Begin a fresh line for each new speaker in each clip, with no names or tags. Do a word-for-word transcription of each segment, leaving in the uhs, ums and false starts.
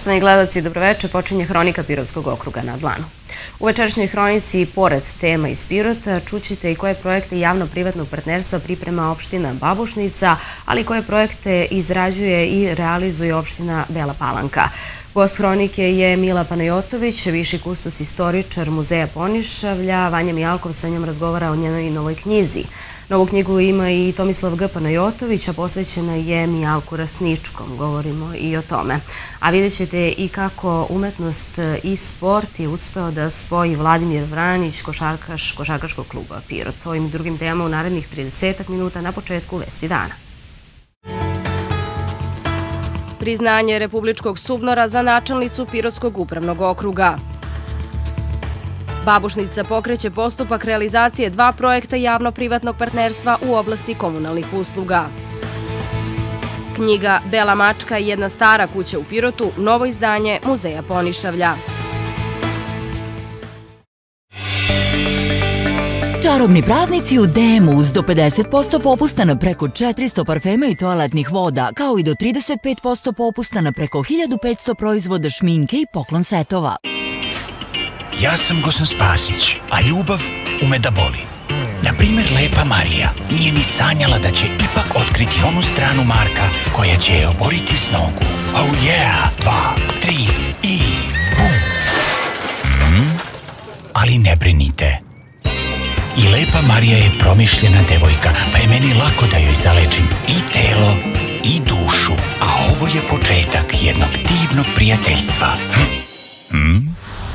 Poštovani gledalci, dobroveče, počinje Hronika Pirotskog okruga na dlanu. U večerašnjoj hronici, pored tema iz Pirota, čućete i koje projekte javno-privatnog partnerstva priprema opština Babušnica, ali koje projekte izrađuje i realizuje opština Bela Palanka. Gost hronike je Mila Panajotović, viši kustos istoričar Muzeja Ponišavlja. Vanja Mijalkov sa njom razgovara o njenoj novoj knjizi. Novu knjigu ima i Tomislav G. Panajotović, a posvećena je Mijalku Rasničkom. Govorimo i o tome. A vidjet ćete i kako umetnost i sport je uspeo da spoji Vladimir Vranić, košarkaš Košarkaškog kluba Pirot. Ovim drugim temama u narednih tridesetak minuta na početku Vesti dana. Priznanje Republičkog SUBNOR-a za načelnicu Pirotskog upravnog okruga. Babušnica pokreće postupak realizacije dva projekta javno-privatnog partnerstva u oblasti komunalnih usluga. Knjiga Bela mačka i jedna stara kuća u Pirotu, novo izdanje Muzeja Ponišavlja.
Čarobni praznici u D M-u uz do pedeset posto popusta na preko četiristo parfema i toaletnih voda, kao i do trideset pet posto popusta na preko hiljadu petsto proizvoda šminke i poklon setova.
Ja sam Gosan Spasić, a ljubav ume da boli. Naprimer, Lepa Marija nije ni sanjala da će ipak otkriti onu stranu Marka koja će je oboriti s nogu. Oh yeah, dva, tri i bum! Hmm? Ali ne brinite. I Lepa Marija je promišljena devojka, pa je meni lako da joj zalečim i telo i dušu. A ovo je početak jednog divnog prijateljstva. Hm?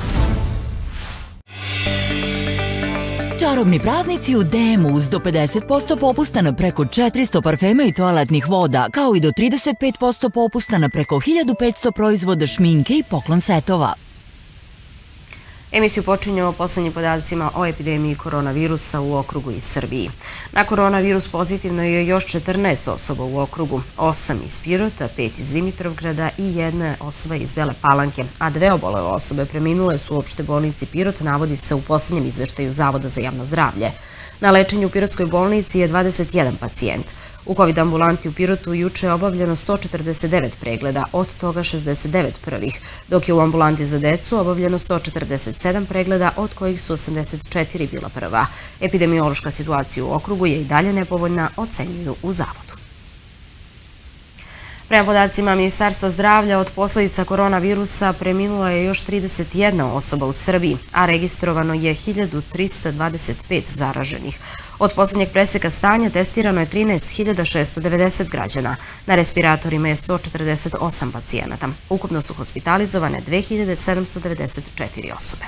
Čarobni praznici u D M-u uz do pedeset posto popusta na preko četiristo parfema i toaletnih voda, kao i do trideset pet posto popusta na preko hiljadu petsto proizvoda šminke i poklon setova.
Emisiju počinjemo poslednjim podacima o epidemiji koronavirusa u okrugu i Srbiji. Na koronavirus pozitivno je još četrnaest osoba u okrugu, osam iz Pirota, pet iz Dimitrovgrada i jedna osoba iz Bele Palanke, a dve obole osobe preminule su u opšte bolnici Pirot, navodi se u poslednjem izveštaju Zavoda za javno zdravlje. Na lečenju u Pirotskoj bolnici je dvadeset jedan pacijent. U COVID ambulanti u Pirotu juče je obavljeno sto četrdeset devet pregleda, od toga šezdeset devet prvih, dok je u ambulanti za decu obavljeno sto četrdeset sedam pregleda, od kojih su osamdeset četiri bila prva. Epidemiološka situacija u okrugu je i dalje nepovoljna, ocenjuju u Zavodu. Prema podacima Ministarstva zdravlja, od posledica koronavirusa preminula je još trideset jedna osoba u Srbiji, a registrovano je hiljadu trista dvadeset pet zaraženih. Od poslednjeg preseka stanja testirano je trinaest hiljada šesto devedeset građana. Na respiratorima je sto četrdeset osam pacijenata. Ukupno su hospitalizovane dve hiljade sedamsto devedeset četiri osobe.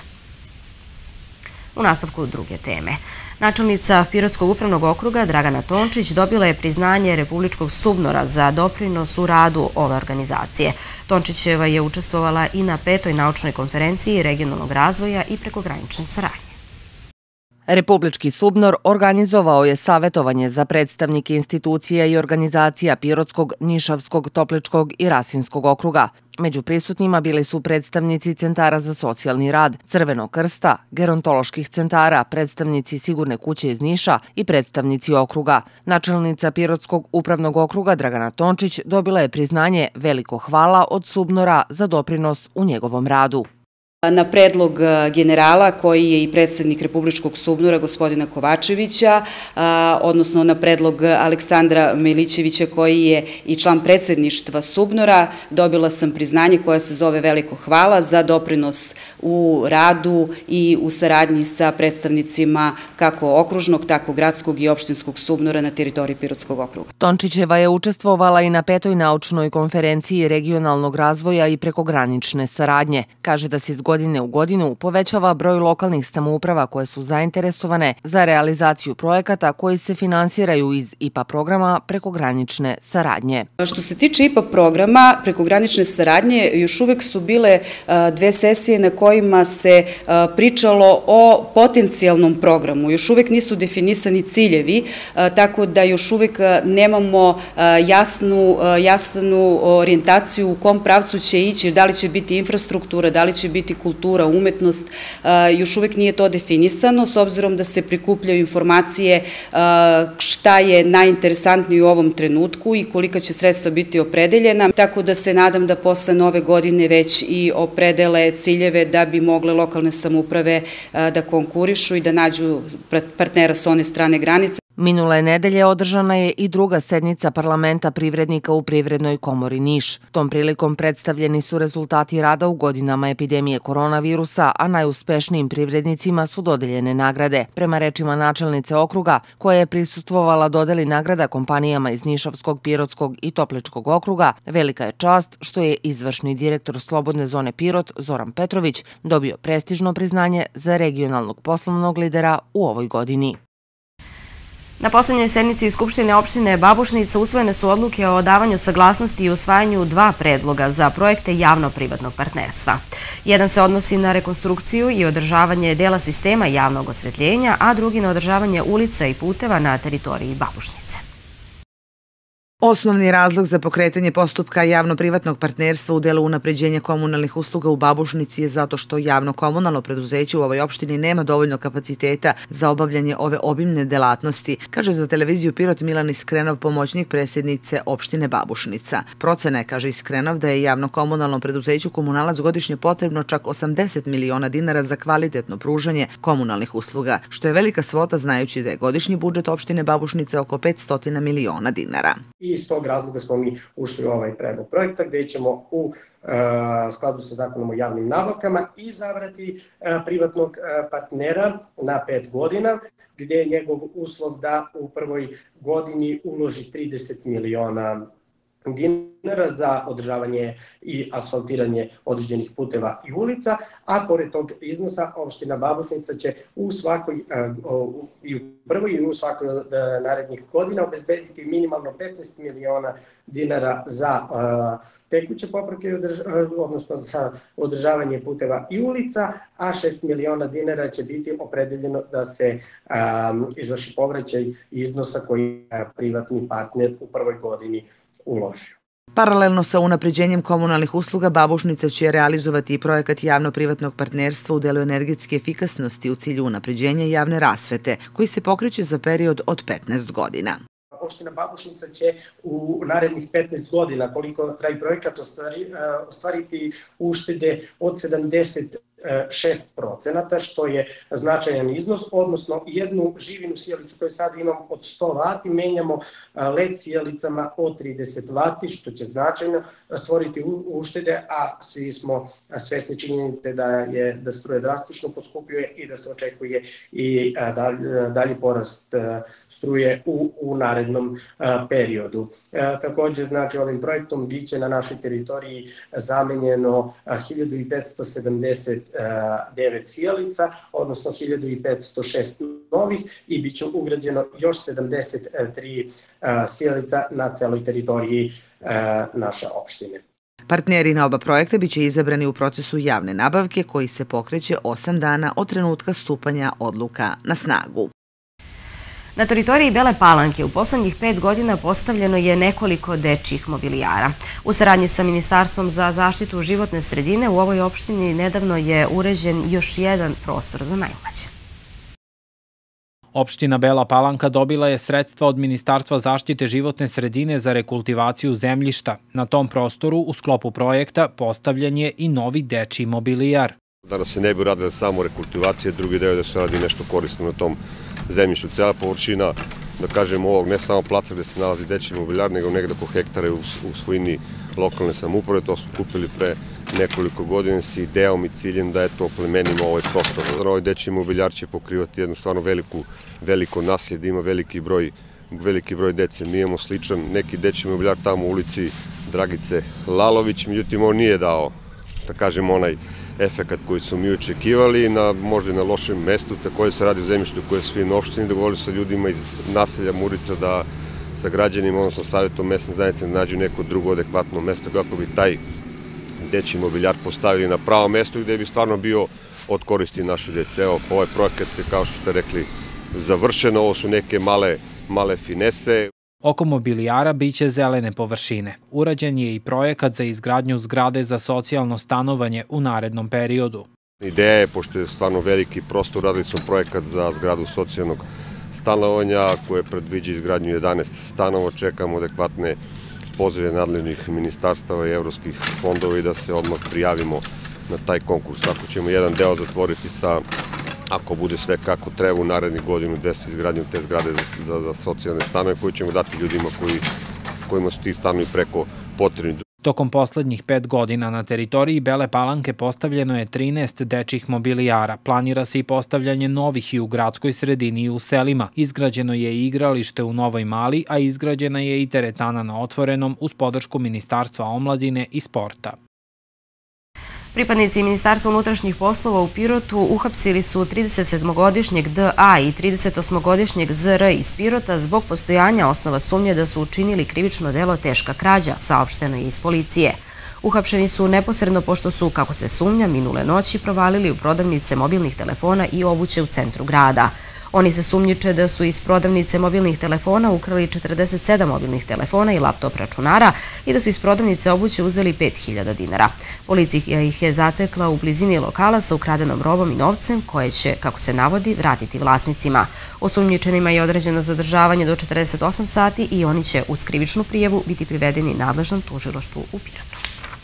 U nastavku druge teme. Načelnica Pirotskog upravnog okruga Dragana Tončić dobila je priznanje Republičkog SUBNOR-a za doprinos u radu ove organizacije. Tončićeva je učestvovala i na petoj naučnoj konferenciji regionalnog razvoja i prekogranične saradnje.
Republički SUBNOR organizovao je savetovanje za predstavnike institucija i organizacija Pirotskog, Nišavskog, Topličkog i Rasinskog okruga. Među prisutnima bili su predstavnici centara za socijalni rad, Crvenog krsta, gerontoloških centara, predstavnici Sigurne kuće iz Niša i predstavnici okruga. Načelnica Pirotskog upravnog okruga Dragana Tončić dobila je priznanje Veliko hvala od SUBNOR-a za doprinos u njegovom radu.
Na predlog generala koji je i predsednik Republičkog SUBNOR-a gospodina Kovačevića, odnosno na predlog Aleksandra Milićevića koji je i član predsedništva SUBNOR-a, dobila sam priznanje koje se zove Veliko hvala za doprinos u radu i u saradnji sa predstavnicima kako okružnog, tako gradskog i opštinskog SUBNOR-a na teritoriji Pirotskog okruga.
Tončićeva je učestvovala i na petoj naučnoj konferenciji regionalnog razvoja i prekogranične saradnje. Kaže da se iz godine u godinu povećava broj lokalnih samouprava koje su zainteresovane za realizaciju projekata koji se finansiraju iz I P A programa prekogranične saradnje.
Što se tiče I P A programa prekogranične saradnje, još uvek su bile dve sesije na kojima se pričalo o potencijalnom programu. Još uvek nisu definisani ciljevi, tako da još uvek nemamo jasnu, jasnu orijentaciju u kom pravcu će ići, da li će biti infrastruktura, da li će biti kultura, umetnost, još uvek nije to definisano, s obzirom da se prikupljaju informacije šta je najinteresantnije u ovom trenutku i kolika će sredstva biti opredeljena, tako da se nadam da posle nove godine već i opredele ciljeve da bi mogle lokalne samouprave da konkurišu i da nađu partnera s one strane granice.
Minule nedelje održana je i druga sednica parlamenta privrednika u Privrednoj komori Niš. Tom prilikom predstavljeni su rezultati rada u godinama epidemije koronavirusa, a najuspešnijim privrednicima su dodeljene nagrade. Prema rečima načelnice okruga, koja je prisustvovala dodeli nagrada kompanijama iz Nišavskog, Pirotskog i Topličkog okruga, velika je čast što je izvršni direktor Slobodne zone Pirot, Zoran Petrović, dobio prestižno priznanje za regionalnog poslovnog lidera u ovoj godini.
Na poslednjoj sednici Skupštine opštine Babušnica usvojene su odluke o davanju saglasnosti i usvajanju dva predloga za projekte javno-privatnog partnerstva. Jedan se odnosi na rekonstrukciju i održavanje dela sistema javnog osvetljenja, a drugi na održavanje ulica i puteva na teritoriji Babušnice.
Osnovni razlog za pokretanje postupka javno-privatnog partnerstva u delu unapređenja komunalnih usluga u Babušnici je zato što javno-komunalno preduzeće u ovoj opštini nema dovoljno kapaciteta za obavljanje ove obimne delatnosti, kaže za televiziju Pirot Milan Iskrenov, pomoćnik predsjednice opštine Babušnica. Procena je, kaže Iskrenov, da je javno-komunalnom preduzeću Komunalac godišnje potrebno čak osamdeset miliona dinara za kvalitetno pružanje komunalnih usluga, što je velika svota znajući da je godišnji budžet opštine Babušnice oko petsto miliona dinara.
I iz tog razloga smo mi ušli u ovaj predlog projekta gde ćemo u skladu sa zakonom o javnim nabavkama izabrati privatnog partnera na pet godina, gde je njegov uslov da u prvoj godini uloži trideset miliona dinara za održavanje i asfaltiranje određenih puteva i ulica, a pored tog iznosa opština Babušnica će u svakoj i u prvoj i u svakoj od narednih godina obezbediti minimalno petnaest miliona dinara za tekuće popravke, odnosno za održavanje puteva i ulica, a šest miliona dinara će biti opredeljeno da se izvrši povraćaj iznosa koji je privatni partner u prvoj godini uložio.
Paralelno sa unapređenjem komunalnih usluga, Babušnica će realizovati i projekat javno-privatnog partnerstva u delu energetske efikasnosti u cilju unapređenja javne rasvete, koji se pokreće za period od petnaest godina.
Opština Babušnica će u narednih petnaest godina, koliko traje projekat, ostvariti uštede od sedamdeset šest procenata, što je značajan iznos, odnosno jednu živinu sijalicu koju sad imamo od sto vati, menjamo led sijalicama od trideset vati, što će značajno stvoriti uštede, a svi smo svesni činjenice da je da struje drastično poskupljuje i da se očekuje i dalji porast struje u, u narednom periodu. Takođe, znači, ovim projektom biće na našoj teritoriji zamenjeno hiljadu petsto sedamdeset devet sijalica, odnosno hiljadu petsto šest novih i bit će ugrađeno još sedamdeset tri sijalica na celoj teritoriji naše opštine.
Partneri na oba projekta biće izabrani u procesu javne nabavke koji se pokreće osam dana od trenutka stupanja odluka na snagu.
Na teritoriji Bele Palanke u poslednjih pet godina postavljeno je nekoliko dečjih mobilijara. U saradnji sa Ministarstvom za zaštitu životne sredine u ovoj opštini nedavno je uređen još jedan prostor za najmlađe.
Opština Bela Palanka dobila je sredstva od Ministarstva zaštite životne sredine za rekultivaciju zemljišta. Na tom prostoru u sklopu projekta postavljen je i novi dečji mobilijar.
Danas se ne bi radila samo rekultivacija, drugi deo da se radi nešto korisno na tom zemljištu. Cijela površina, da kažem, ovog ne samo placa gde se nalazi dečji mobilijar, nego negde oko hektara u svojini lokalne samouprave. To smo kupili pre nekoliko godina s idejom i ciljem da eto oplemenimo ovaj prostor. Ovaj dečji mobilijar će pokrivati jednu stvarno veliku, veliko naselje, da ima veliki broj, veliki broj dece. Mi imamo sličan neki dečji mobilijar tamo u ulici Dragice Lalović, međutim on nije dao, da kažem, onaj efekat koji su mi očekivali, na, možda i na lošem mestu. Takođe se radi o zemljištu koje je svi na opštini, dogovorili sa ljudima iz naselja Murica da sa građanima, odnosno savjetom mesne zajednice, da nađu neko drugo adekvatno mesto kako bi taj dečji mobilijar postavili na pravo mesto gde bi stvarno bio od koristi našoj dece. Evo, ovaj projekat, kao što ste rekli, završeno, ovo su neke male, male finese.
Oko mobilijara biće zelene površine. Urađen je i projekat za izgradnju zgrade za socijalno stanovanje u narednom periodu.
Ideja je, pošto je stvarno veliki prostor, radili smo projekat za zgradu socijalnog stanovanja koje predviđa izgradnju jedanaest stanova, čekamo adekvatne pozive nadležnih ministarstava i evropskih fondova i da se odmah prijavimo na taj konkurs. Tako ćemo jedan deo zatvoriti sa, ako bude sve kako treba, u narednih godinu dve sa izgradnjom te zgrade za, za, za socijalne stanove koje ćemo dati ljudima koji, kojima su ti stanovi preko potrebni.
Tokom poslednjih pet godina na teritoriji Bele Palanke postavljeno je trinaest dečjih mobilijara. Planira se i postavljanje novih i u gradskoj sredini i u selima. Izgrađeno je i igralište u Novoj Mali, a izgrađena je i teretana na otvorenom uz podršku Ministarstva omladine i sporta.
Pripadnici Ministarstva unutrašnjih poslova u Pirotu uhapsili su tridesetsedmogodišnjeg D A i tridesetosmogodišnjeg Z R iz Pirota zbog postojanja osnova sumnje da su učinili krivično delo teška krađa, saopšteno je iz policije. Uhapšeni su neposredno pošto su, kako se sumnja, minule noći provalili u prodavnice mobilnih telefona i obuće u centru grada. Oni se sumnjiče da su iz prodavnice mobilnih telefona ukrali četrdeset sedam mobilnih telefona i laptop računara i da su iz prodavnice obuće uzeli pet hiljada dinara. Policija ih je zatekla u blizini lokala sa ukradenom robom i novcem koje će, kako se navodi, vratiti vlasnicima. Osumnjičenima je određeno zadržavanje do četrdeset osam sati i oni će uz krivičnu prijavu biti privedeni nadležnom tužilaštvu u Pirotu.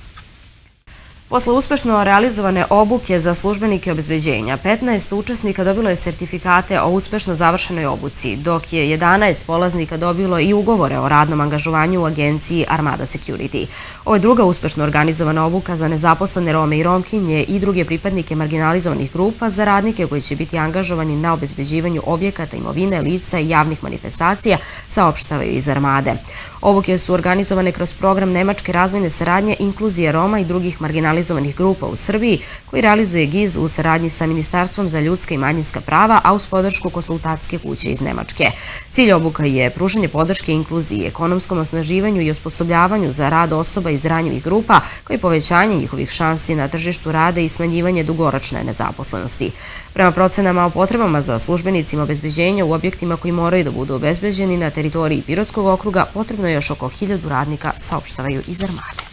Posle uspešno realizovane obuke za službenike obezbeđenja, petnaest učesnika dobilo je sertifikate o uspešno završenoj obuci, dok je jedanaest polaznika dobilo i ugovore o radnom angažovanju u agenciji Armada Security. Ovo je druga uspešno organizovana obuka za nezaposlene Rome i Romkinje i druge pripadnike marginalizovanih grupa za radnike koji će biti angažovani na obezbeđivanju objekata, imovine, lica i javnih manifestacija, saopštavaju iz Armade. Obuke su organizovane kroz program Nemačke razvojne saradnje, inkluzije Roma i drugih marginalizovanih grupa u Srbiji, koji realizuje G I Z u saradnji sa Ministarstvom za ljudska i manjinska prava, a uz podršku konsultantske kuće iz Nemačke. Cilj obuka je pružanje podrške inkluziji, ekonomskom osnaživanju i osposobljavanju za rad osoba iz ranjivih grupa, kao i povećanje njihovih šansi na tržištu rada i smanjivanje dugoročne nezaposlenosti. Prema procenama o potrebama za službenicima obezbeđenja u objektima koji moraju da budu obezbeđeni na teritoriji Pirotskog okruga potrebno je još oko hiljadu radnika, saopštavaju iz Armade.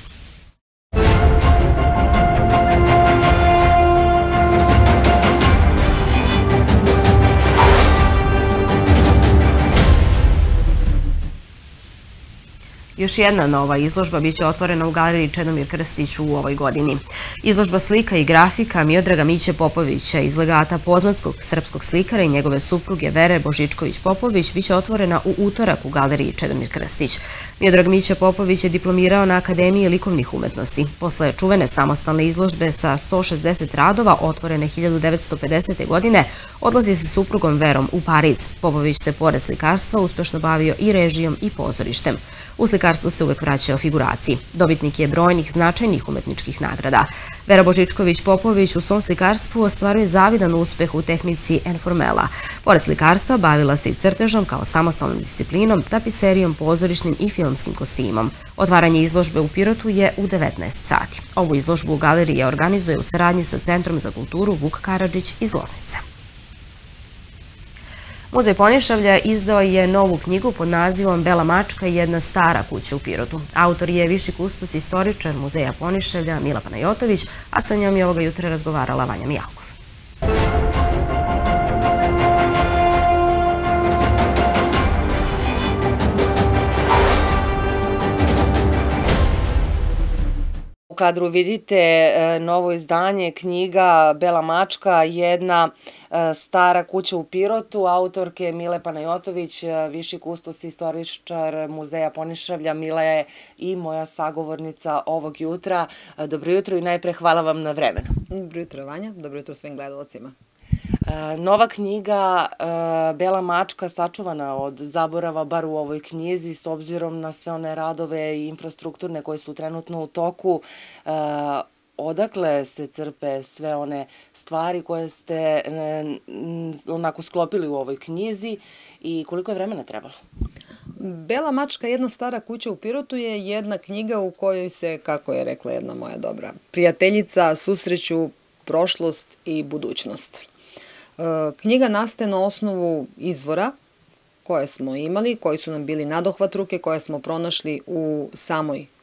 Još jedna nova izložba biće otvorena u galeriji Čedomir Krstić u ovoj godini. Izložba slika i grafika Miodraga Miće Popovića iz legata poznatskog srpskog slikara i njegove supruge Vere Božičković-Popović biće otvorena u utorak u galeriji Čedomir Krstić. Miodrag Miće Popović je diplomirao na Akademiji likovnih umetnosti. Posle čuvene samostalne izložbe sa sto šezdeset radova otvorene hiljadu devetsto pedesete. godine odlazi sa suprugom Verom u Pariz. Popović se pored slikarstva uspešno bavio i režijom i pozorištem. U slikarstvu se uvek vraćao figuraciji. Dobitnik je brojnih značajnih umetničkih nagrada. Vera Božičković-Popović u svom slikarstvu ostvaruje zavidan uspeh u tehnici enformela. Pored slikarstva bavila se i crtežom kao samostalnom disciplinom, tapiserijom, pozorišnim i filmskim kostimom. Otvaranje izložbe u Pirotu je u devetnaest sati. Ovu izložbu u galeriji organizuje u saradnji sa Centrom za kulturu Vuk Karadžić iz Loznice. Muzej Ponišavlja izdao je novu knjigu pod nazivom Bela mačka i jedna stara kuća u Pirotu. Autor je viši kustos istoričar Muzeja Ponišavlja Mila Panajotović, a sa njom je ovoga jutra razgovarala Vanja Mijalkov.
U kadru vidite novo izdanje knjiga Bela mačka, jedna stara kuća u Pirotu, autorke Mile Panajotović, viši kustos istoričar Muzeja Ponišavlja. Mila je i moja sagovornica ovog jutra. Dobro jutro i najpre hvala vam na vremenu.
Dobro jutro, Vanja. Dobro jutro svim gledalcima.
Nova knjiga Bela mačka sačuvana od zaborava, bar u ovoj knjizi, s obzirom na sve one radove i infrastrukturne koje su trenutno u toku. Odakle se crpe sve one stvari koje ste onako sklopili u ovoj knjizi i koliko je vremena trebalo?
Bela mačka, jedna stara kuća u Pirotu je jedna knjiga u kojoj se, kako je rekla jedna moja dobra prijateljica, susreću prošlost i budućnost. Knjiga nastaje na osnovu izvora koje smo imali, koji su nam bili nadohvat ruke, koje smo pronašli u samoj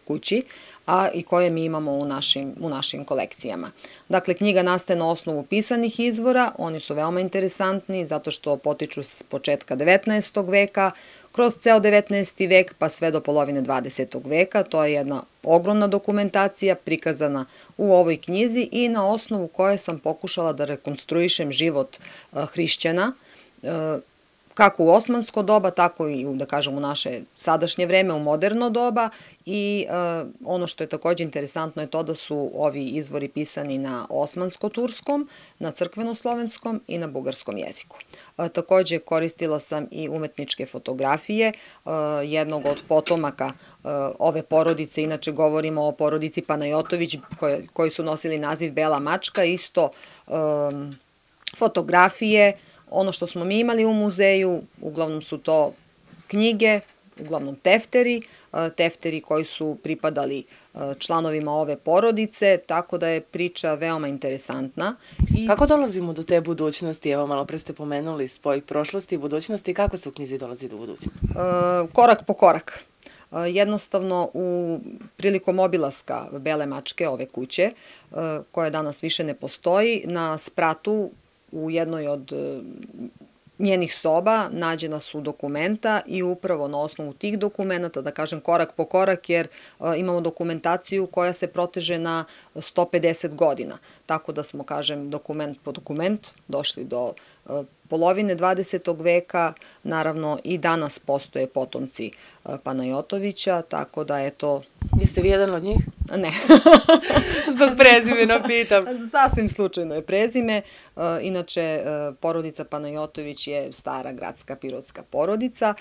kući, a i koje mi imamo u našim, u našim kolekcijama. Dakle, knjiga nastaje na osnovu pisanih izvora, oni su veoma interesantni zato što potiču s početka devetnaestog veka, kroz ceo devetnaesti vek pa sve do polovine dvadesetog veka. To je jedna ogromna dokumentacija prikazana u ovoj knjizi i na osnovu koje sam pokušala da rekonstruišem život hrišćana, kako u osmansko doba, tako i u, da kažem, u naše sadašnje vreme, u moderno doba i e, ono što je takođe interesantno je to da su ovi izvori pisani na osmansko-turskom, na crkveno-slovenskom i na bugarskom jeziku. E, takođe koristila sam i umetničke fotografije e, jednog od potomaka e, ove porodice, inače govorimo o porodici Panajotović koje, koji su nosili naziv Bela mačka, isto e, fotografije. Ono što smo mi imali u muzeju, uglavnom su to knjige, uglavnom tefteri, tefteri koji su pripadali članovima ove porodice, tako da je priča veoma interesantna.
I... Kako dolazimo do te budućnosti? Evo, malo pre ste pomenuli spoj prošlosti i budućnosti. Kako se u knjizi dolazi do budućnosti?
Korak po korak. Jednostavno, u prilikom obilaska Bele mačke, ove kuće, koja danas više ne postoji, na spratu u jednoj od njenih soba nađena su dokumenta i upravo na osnovu tih dokumenta, da kažem korak po korak, jer imamo dokumentaciju koja se proteže na sto pedeset godina. Tako da smo, kažem, dokument po dokument došli do polovine dvadesetog veka, naravno i danas postoje potomci Panajotovića, tako da je to...
Jeste vi jedan od njih?
Ne.
Zbog prezimena pitam.
Sasvim slučajno je prezime. Inače, porodica Panajotović je stara gradska pirotska porodica.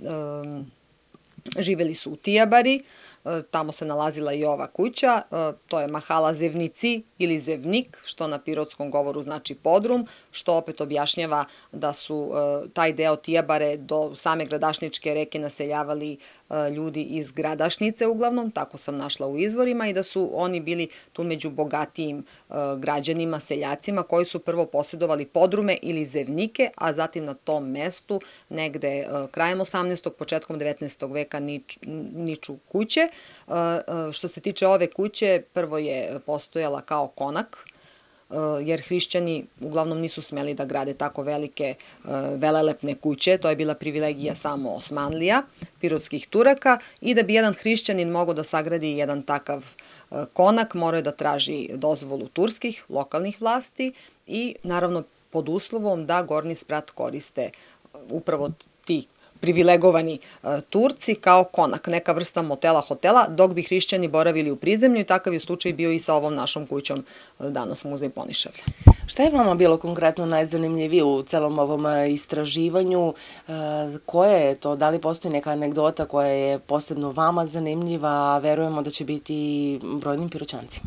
Živeli su u Tijabari, tamo se nalazila i ova kuća, to je mahala Zevnici ili Zevnik, što na pirotskom govoru znači podrum, što opet objašnjava da su taj deo Tijabare do same Gradašničke reke naseljavali ljudi iz Gradašnice uglavnom, tako sam našla u izvorima, i da su oni bili tu među bogatijim građanima, seljacima, koji su prvo posjedovali podrume ili zevnike, a zatim na tom mestu, negde krajem osamnaestog. početkom devetnaestog veka niču kuće. Što se tiče ove kuće, prvo je postojala kao konak, jer hrišćani uglavnom nisu smeli da grade tako velike velelepne kuće, to je bila privilegija samo Osmanlija, pirotskih Turaka, i da bi jedan hrišćanin mogao da sagradi jedan takav konak, morao je da traži dozvolu turskih, lokalnih vlasti i naravno pod uslovom da gornji sprat koriste upravo ti privilegovani Turci kao konak, neka vrsta motela, hotela, dok bi hrišćani boravili u prizemlju, i takav je slučaj bio i sa ovom našom kućom danas Muzej Ponišavlja.
Šta je vama bilo konkretno najzanimljivije u celom ovom istraživanju? Koje je to? Da li postoji neka anegdota koja je posebno vama zanimljiva, a verujemo da će biti brojnim piroćancima?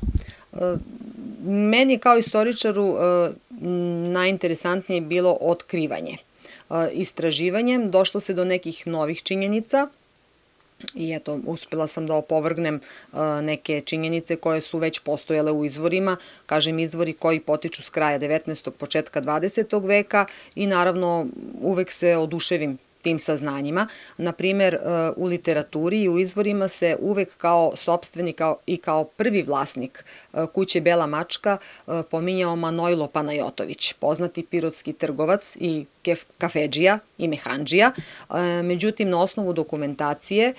Meni kao istoričaru najinteresantnije je bilo otkrivanje. Istraživanjem došlo se do nekih novih činjenica i eto, uspela sam da opovrgnem neke činjenice koje su već postojale u izvorima, kažem izvori koji potiču s kraja devetnaestog. početka dvadesetog veka, i naravno uvek se oduševim tim saznanjima. Naprimer, u literaturi i u izvorima se uvek kao sopstvenik i kao prvi vlasnik kuće Bela mačka pominjao Manojlo Panajotović, poznati pirotski trgovac i kafedžija i mehandžija. Međutim, na osnovu dokumentacije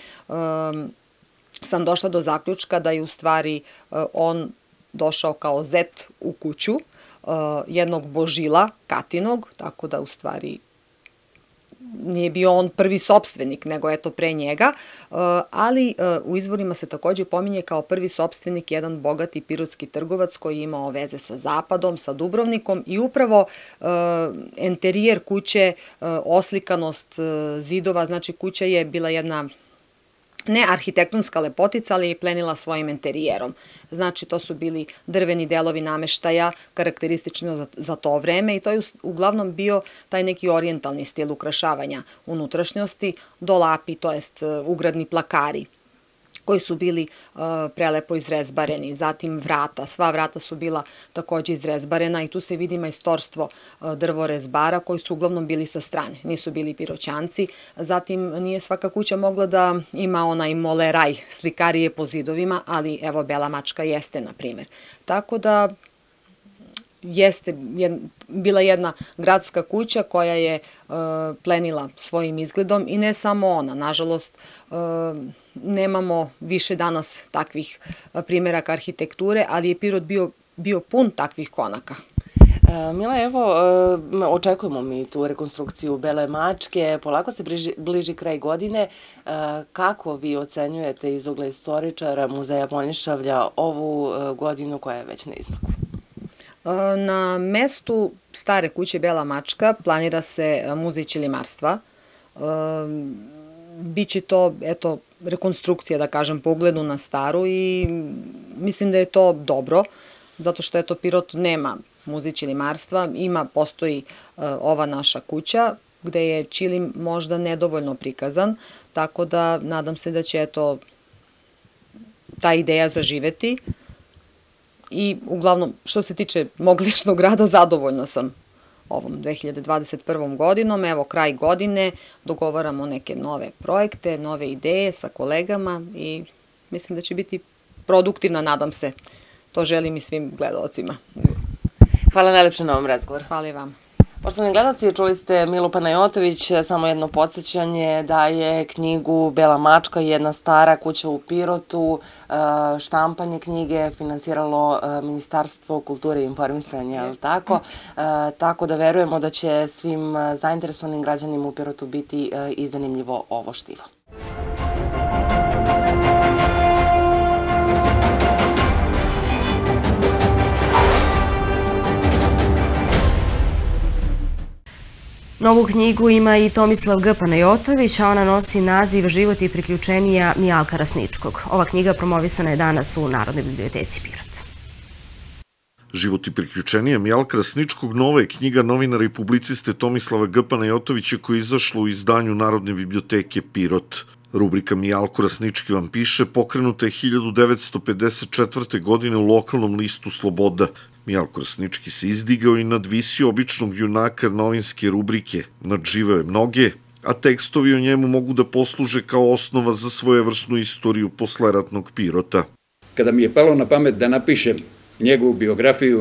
sam došla do zaključka da je u stvari on došao kao zet u kuću jednog božila Katinog, tako da u stvari nije bio on prvi sopstvenik, nego eto pre njega, ali u izvorima se takođe pominje kao prvi sopstvenik jedan bogati pirotski trgovac koji je imao veze sa Zapadom, sa Dubrovnikom, i upravo enterijer kuće, oslikanost zidova, znači kuća je bila jedna ne arhitektonska lepotica, ali je plenila svojim enterijerom. Znači, to su bili drveni delovi nameštaja, karakteristično za to vreme, i to je uglavnom bio taj neki orijentalni stil ukrašavanja unutrašnjosti, dolapi, to jest ugradni plakari koji su bili prelepo izrezbareni, zatim vrata, sva vrata su bila takođe izrezbarena i tu se vidi majstorstvo drvorezbara koji su uglavnom bili sa strane, nisu bili piroćanci, zatim nije svaka kuća mogla da ima onaj moleraj, slikarije po zidovima, ali evo Bela mačka jeste, na primjer. Tako da jeste bila jedna gradska kuća koja je plenila svojim izgledom i ne samo ona, nažalost, nemamo više danas takvih primjeraka arhitekture, ali je Pirot bio, bio pun takvih konaka.
Mila, evo, očekujemo mi tu rekonstrukciju Bele mačke, polako se bliži, bliži kraj godine. Kako vi ocenjujete iz ugla istoričara Muzeja Planišavlja ovu godinu koja je već na izmaku?
Na mestu stare kuće Bela mačka planira se muzej ćilimarstva. Biće to, eto, rekonstrukcija, da kažem, po ugledu na staru i mislim da je to dobro, zato što, eto, Pirot nema muzej ćilimarstva, ima, postoji ova naša kuća, gde je ćilim možda nedovoljno prikazan, tako da nadam se da će, eto, ta ideja zaživeti. I uglavnom, što se tiče mog ličnog rada, zadovoljna sam ovom dve hiljade dvadeset prvom godinom. Evo, kraj godine, dogovaramo neke nove projekte, nove ideje sa kolegama i mislim da će biti produktivna, nadam se. To želim i svim gledalcima.
Hvala najlepše na ovom razgovoru.
Hvala i vam.
Poštovani gledalci, čuli ste Milu Panajotović, samo jedno podsjećanje da je knjigu Bela mačka, jedna stara kuća u Pirotu, štampanje knjige finansiralo Ministarstvo kulture i informisanja, je li tako? Tako da verujemo da će svim zainteresovanim građanima u Pirotu biti i zanimljivo ovo štivo.
Novu knjigu ima i Tomislav G. Panajotović, a ona nosi naziv Život i priključenija Mijalka Rasničkog. Ova knjiga promovisana je danas u Narodnoj biblioteci Pirot.
Život i priključenija Mijalka Rasničkog nova je knjiga novinara i publiciste Tomislava G. Panajotovića koja je izašla u izdanju Narodne biblioteke Pirot. Rubrika Mijalko Rasnički vam piše pokrenuta je hiljadu devetsto pedeset četvrte. godine u lokalnom listu Sloboda. Mijalko Rasnički se izdigao i nadvisio običnog junaka novinske rubrike, nadživeo je mnoge, a tekstovi o njemu mogu da posluže kao osnova za svojevrsnu istoriju posleratnog Pirota.
Kada mi je palo na pamet da napišem njegovu biografiju,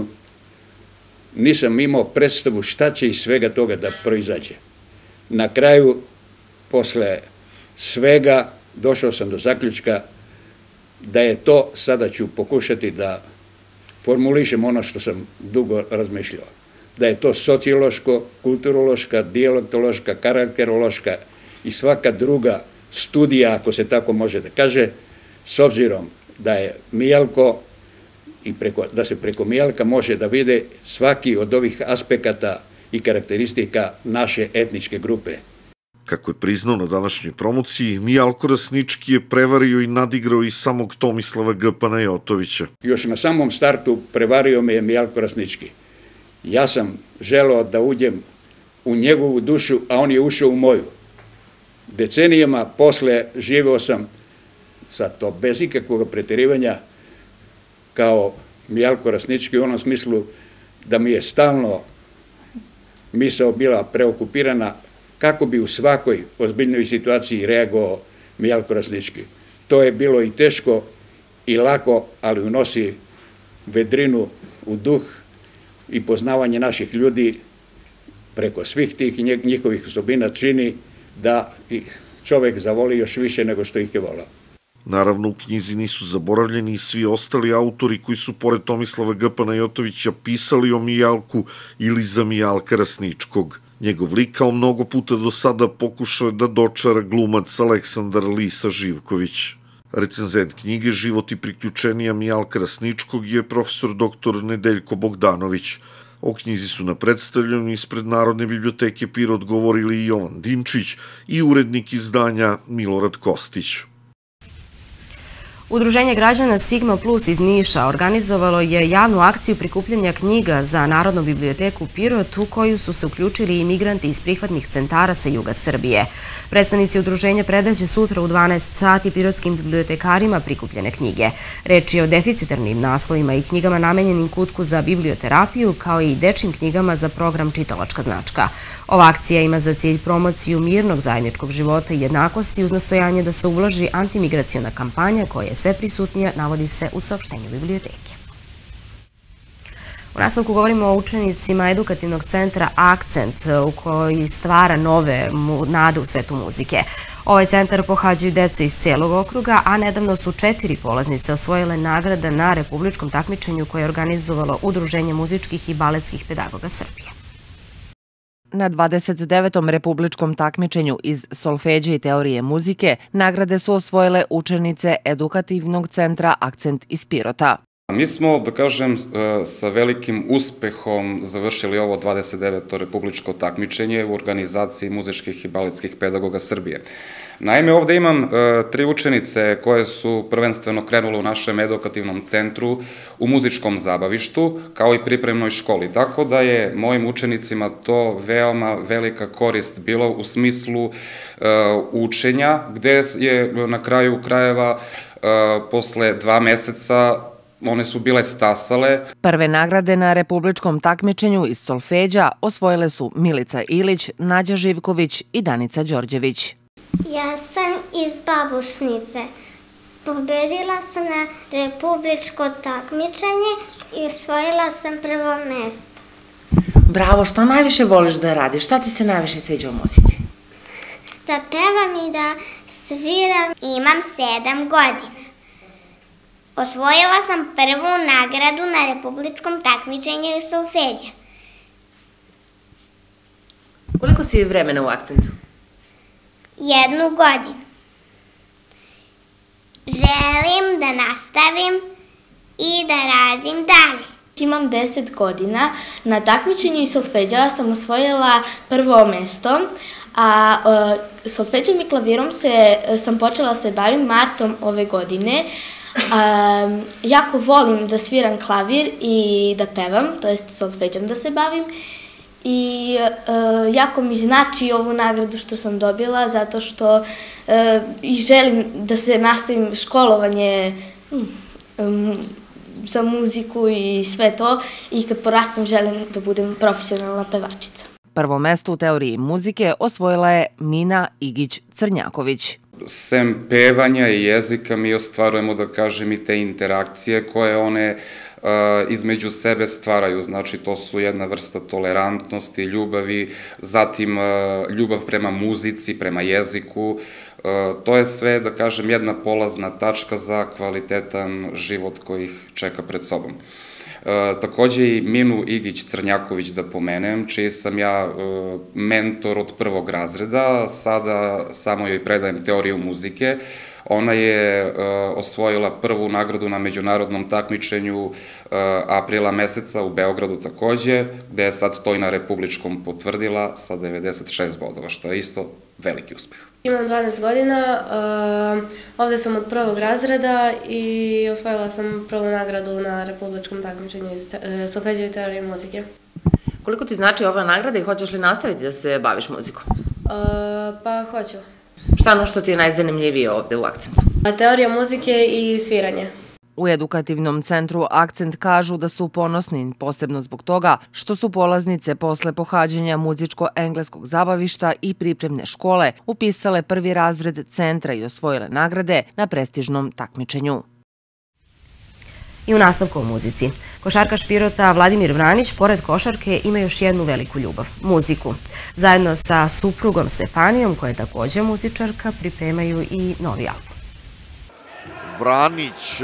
nisam imao predstavu šta će iz svega toga da proizađe. Na kraju, posle svega, došao sam do zaključka da je to, sada ću pokušati da formulišem ono što sam dugo razmišljao, da je to sociološko, kulturološka, dijalektološka, karakterološka i svaka druga studija, ako se tako može da kaže, s obzirom da je Mijalko i preko, da se preko Mijalka može da vide svaki od ovih aspekata i karakteristika naše etničke grupe.
Kako je priznao na današnjoj promociji, Mijalko Rasnički je prevario i nadigrao i samog Tomislava G. Panajotovića.
Još na samom startu prevario me je Mijalko Rasnički. Ja sam želeo da uđem u njegovu dušu, a on je ušao u moju. Decenijama posle živeo sam, sa to bez ikakvog preterivanja, kao Mijalko Rasnički u onom smislu da mi je stalno misao bila preokupirana kako bi u svakoj ozbiljnoj situaciji reagovao Mijalko Rasnički. To je bilo i teško i lako, ali unosi vedrinu u duh i poznavanje naših ljudi preko svih tih njihovih osobina čini da čovek zavoli još više nego što ih je volao.
Naravno, u knjizi nisu zaboravljeni i svi ostali autori koji su pored Tomislava G. Panajotovića pisali o Mijalku ili za Mijalka Rasničkog. Njegov lik kao mnogo puta do sada pokušao je da dočara glumac Aleksandar Lisa Živković. Recenzent knjige Život i priključenija Mijalka Rasničkog je profesor doktor Nedeljko Bogdanović. O knjizi su na predstavljanju ispred Narodne biblioteke Pirot govorili i Jovan Dinčić i urednik izdanja Milorad Kostić.
Udruženje građana Sigma Plus iz Niša organizovalo je javnu akciju prikupljanja knjiga za Narodnu biblioteku Pirot u koju su se uključili i migranti iz prihvatnih centara sa juga Srbije. Predstavnici udruženja predaće sutra u dvanaest sati pirotskim bibliotekarima prikupljene knjige. Reč je o deficitarnim naslovima i knjigama namenjenim kutku za biblioterapiju, kao i dečjim knjigama za program Čitalačka značka. Ova akcija ima za cilj promociju mirnog zajedničkog života i jednakosti uz nastojanje da se ublaži antimigraciona kampanja koja je sve prisutnija, navodi se u saopštenju biblioteke. U nastavku govorimo o učenicima edukativnog centra Akcent u koji stvara nove nade u svetu muzike. Ovaj centar pohađaju deca iz celog okruga, a nedavno su četiri polaznice osvojile nagrade na republičkom takmičenju koje je organizovalo Udruženje muzičkih i baletskih pedagoga Srbije.
Na dvadeset devetom republičkom takmičenju iz solfeđe i teorije muzike nagrade su osvojile učenice edukativnog centra Akcent iz Pirota.
Mi smo, da kažem, sa velikim uspehom završili ovo dvadeset deveto republičko takmičenje u organizaciji muzičkih i baletskih pedagoga Srbije. Naime, ovde imam tri učenice koje su prvenstveno krenule u našem edukativnom centru u muzičkom zabavištu, kao i pripremnoj školi. Tako da je mojim učenicima to veoma velika korist bilo u smislu učenja, gde je na kraju krajeva posle dva meseca one su bile stasale.
Prve nagrade na republičkom takmičenju iz solfeđa osvojile su Milica Ilić, Nađa Živković i Danica Đorđević.
Ja sam iz Babušnice. Pobedila sam na republičko takmičenje i osvojila sam prvo mesto.
Bravo, šta najviše voliš da radiš? Šta ti se najviše sviđa u muzici?
Da pevam i da sviram.
Imam sedam godina. Osvojila sam prvu nagradu na republičkom takmičenju iz solfeđa.
Koliko si vremena u Akcentu?
Jednu godinu. Želim da nastavim i da radim dalje.
Imam deset godina. Na takmičenju iz solfeđa sam osvojila prvo mesto, a solfeđom i klavirom sam počela se bavim martom ove godine. Jako volim da sviram klavir i da pevam, to jest solfeđom da se bavim. I jako mi znači ovu nagradu što sam dobila, zato što i želim da se nastavim školovanje za muziku i sve to. I kad porastam želim da budem profesionalna pevačica.
Prvo mesto u teoriji muzike osvojila je Mina Igić-Crnjaković.
Sem pevanja i jezika mi ostvarujemo, da kažem, i te interakcije koje one između sebe stvaraju. Znači, to su jedna vrsta tolerantnosti, ljubavi, zatim ljubav prema muzici, prema jeziku. To je sve, da kažem, jedna polazna tačka za kvalitetan život koji ih čeka pred sobom. Takođe i Minu Igić-Crnjaković da pomenem, čiji sam ja mentor od prvog razreda, sada samo joj predajem teoriju muzike. Ona je osvojila prvu nagradu na međunarodnom takmičenju aprila meseca u Beogradu takođe, gde je sad to i na republičkom potvrdila sa devedeset šest bodova, što je isto veliki uspeh.
Imam dvanaest godina, ovde sam od prvog razreda i osvojila sam prvu nagradu na republičkom takmičenju iz solfeđa i teorije muzike.
Koliko ti znači ova nagrada i hoćeš li nastaviti da se baviš muzikom?
Pa hoću.
Šta ono što ti je najzanimljivije ovde u Akcentu?
Teorija muzike i sviranje.
U edukativnom centru Akcent kažu da su ponosni, posebno zbog toga što su polaznice posle pohađanja muzičko-engleskog zabavišta i pripremne škole upisale prvi razred centra i osvojile nagrade na prestižnom takmičenju.
I u nastavku o muzici. Košarkaš Pirota Vladimir Vranić, pored košarke, ima još jednu veliku ljubav – muziku. Zajedno sa suprugom Stefanijom, koja je takođe muzičarka, pripremaju i novi album.
Vranić,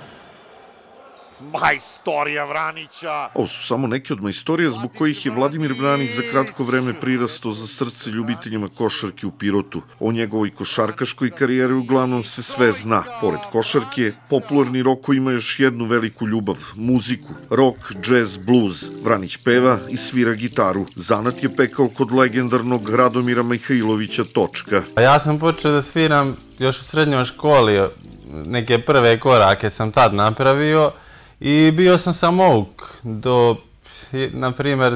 majstorija Vranića.
Ovo su samo neke od majstorija zbog kojih je Vladimir Vranić za kratko vreme prirastao za srce ljubiteljima košarke u Pirotu. O njegovoj košarkaškoj karijeri uglavnom se sve zna. Pored košarke, popularni Roko ima još jednu veliku ljubav – muziku. Rock, džez, bluz. Vranić peva i svira gitaru. Zanat je pekao kod legendarnog Radomira Mihajlovića Točka.
Ja sam počeo da sviram još u srednjoj školi. neke prve korake sam tad napravio i bio sam samouk do, na primjer,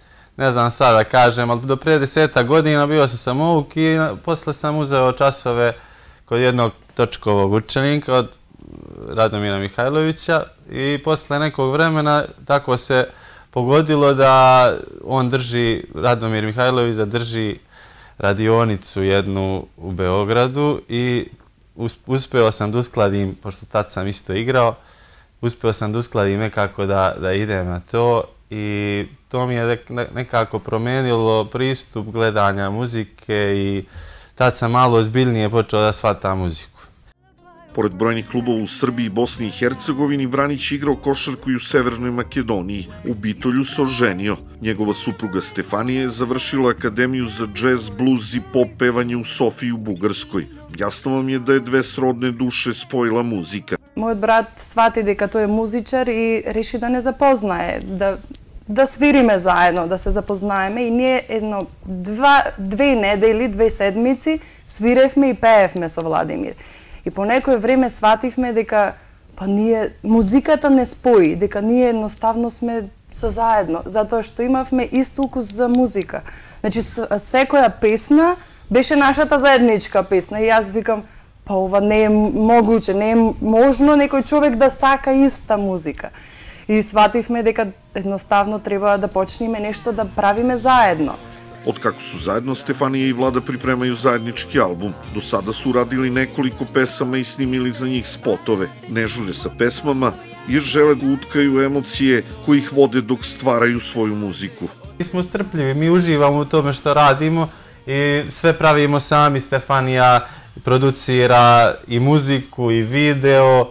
ne znam sad da kažem, ali do prije deseta godina bio sam samouk i posle sam uzeo časove kod jednog točkovog učenika od Radomira Mihajlovića i posle nekog vremena tako se pogodilo da on drži, Radomir Mihajlović da drži radionicu jednu u Beogradu i uspeo sam da uskladim, pošto tad sam isto igrao, uspeo sam da uskladim nekako da, da idem na to i to mi je nekako promenilo pristup gledanja muzike i tad sam malo ozbiljnije počeo da shvatam muziku.
Pored brojnih klubova u Srbiji i Bosni i Hercegovini, Vranić je igrao košarku i u Severnoj Makedoniji. U Bitolju se oženio. Njegova supruga Stefanija je završila Akademiju za džez, bluz i pop pevanje u Sofiji u Bugarskoj. Jasno vam je da je dve srodne duše spojila muzika.
Moj brat shvati дека тој е музичар и реши да не запознае, да да свириме заедно, да се запознаеме и ние едно два две недели, две седмици свиревме и пеевме со Владимир. И по некое време свативме дека па ние музиката не спои, дека ние едноставно сме се заедно, затоа што имавме ист укус за музика. Значи секоја песна беше нашата заедничка песна и јас викам па ова не е могуче, не е можно некој човек да сака иста музика. И свативме дека едноставно треба да почнеме нешто да правиме заедно.
Otkako su zajedno, Stefanija i Vlada pripremaju zajednički album. Do sada su uradili nekoliko pesama i snimili za njih spotove. Ne žure sa pesmama jer žele da utkaju emocije koji ih vode dok stvaraju svoju muziku.
Mi smo strpljivi, mi uživamo u tome što radimo i sve pravimo sami. Stefanija producira i muziku i video,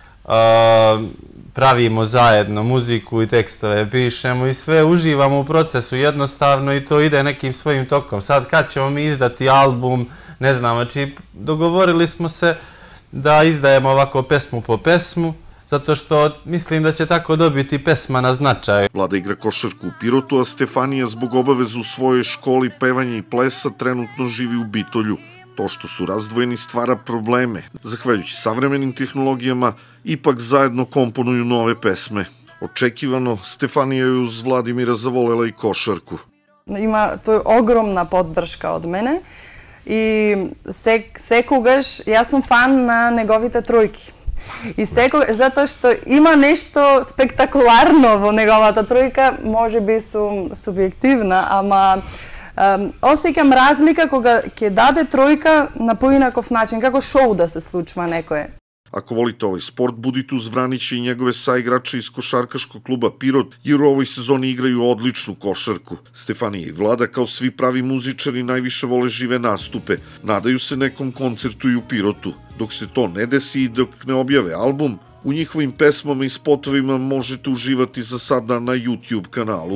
pravimo zajedno muziku i tekstove, pišemo i sve uživamo u procesu jednostavno i to ide nekim svojim tokom. Sad kad ćemo mi izdati album, ne znam, znači dogovorili smo se da izdajemo ovako pesmu po pesmu, zato što mislim da će tako dobiti pesma na značaju.
Vlada igra košarku u Pirotu, a Stefanija zbog obavezu u svojoj školi pevanja i plesa trenutno živi u Bitolju. To što su razdvojeni stvara probleme. Zahvaljujući savremenim tehnologijama, ipak zajedno komponuju nove pesme. Očekivano, Stefanija je uz Vladimira zavolela i košarku.
Има тој огромна поддршка од мене и секогаш јас сум фан на неговите тројки. И секогаш, затоа што има нешто спектакуларно во неговата тројка, можеби сум субјективна, ама осеќам разлика кога ќе даде тројка на поинаков начин, како шоу да се случва некое.
Ako volite ovaj sport, budite uz Vranića i njegove saigrače iz košarkaškog kluba Pirot, jer u ovoj sezoni igraju odličnu košarku. Stefanija i Vlada, kao svi pravi muzičari, najviše vole žive nastupe. Nadaju se nekom koncertu i u Pirotu. Dok se to ne desi i dok ne objave album, u njihovim pesmama i spotovima možete uživati za sada na YouTube kanalu.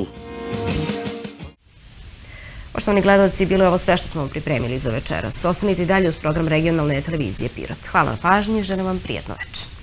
Poštovani gledalci, bilo je ovo sve što smo vam pripremili za večeras. Ostanite dalje uz program regionalne televizije Pirot. Hvala na pažnji, želim vam prijatno večer.